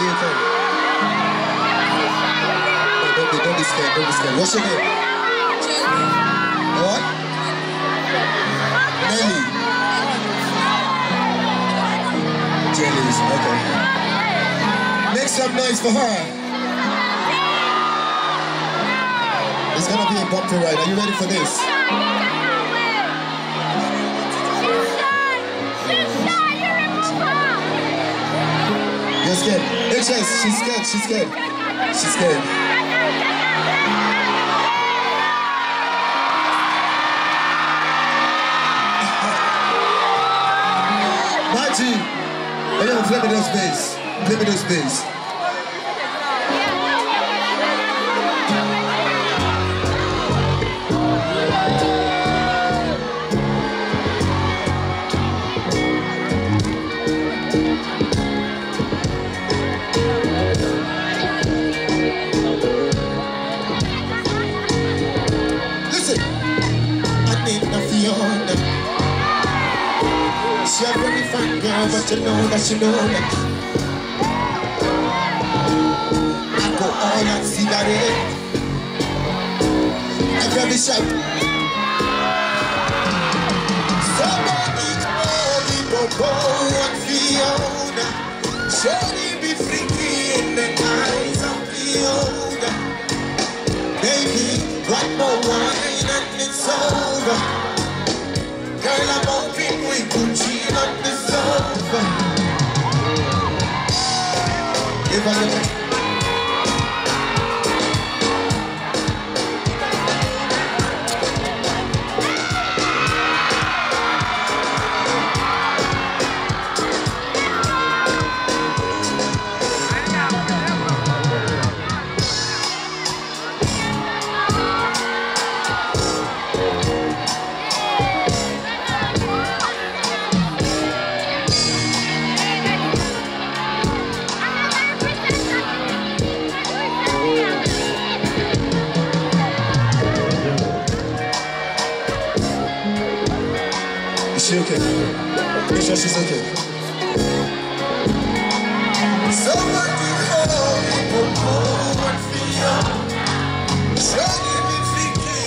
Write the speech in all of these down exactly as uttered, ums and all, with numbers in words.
you from? No, don't be, don't be scared, don't be scared. What's your name? What? Nelly. Jellies, okay. Make some noise for her. It's gonna be a bumpy ride. Are you ready for this? You're scared. H S, she's scared, she's scared. She's scared. Margie, hey, yo, play me those bass. Play me those bass. She's a very fine girl, but you know that she know that I go all and cigarette. I'm very shy. Somebody call me Bobo and Fiona. Surely be freaky in the eyes of Fiona. Baby, one more wine and it's over. Girl, I'm hoping we could chill on the sofa. If I never Is she okay? Make sure she's okay. Somebody call me Bobo and Fiona. Surely be freaky.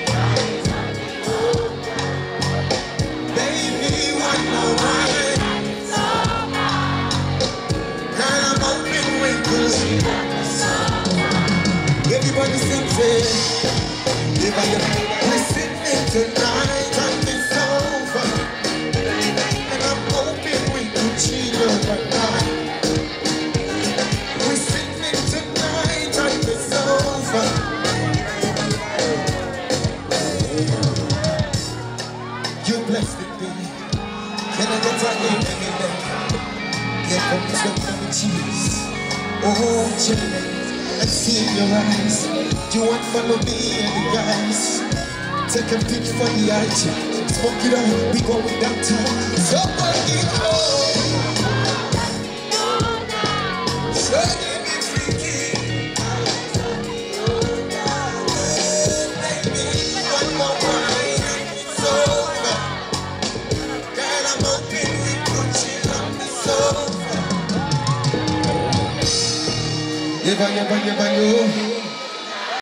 Baby, one more ride. Girl, I'm hoping we could. Everybody sings it. If I am listening tonight on this sofa, and I'm hoping we could chill right now. We're sitting tonight on this sofa. You blessed it, baby. Can I get a name in there? Here comes the funny cheese. Oh, Jimmy, I see in your eyes. You want to follow me and the guys. Take a pic for the I G. Smoke it up, we going downtown. Somebody call. Surely be freaky. Baby, one more wine and it's over. Girl, I'm hoping we could chill on the sofa. Yeba, yeba, yeba, yo.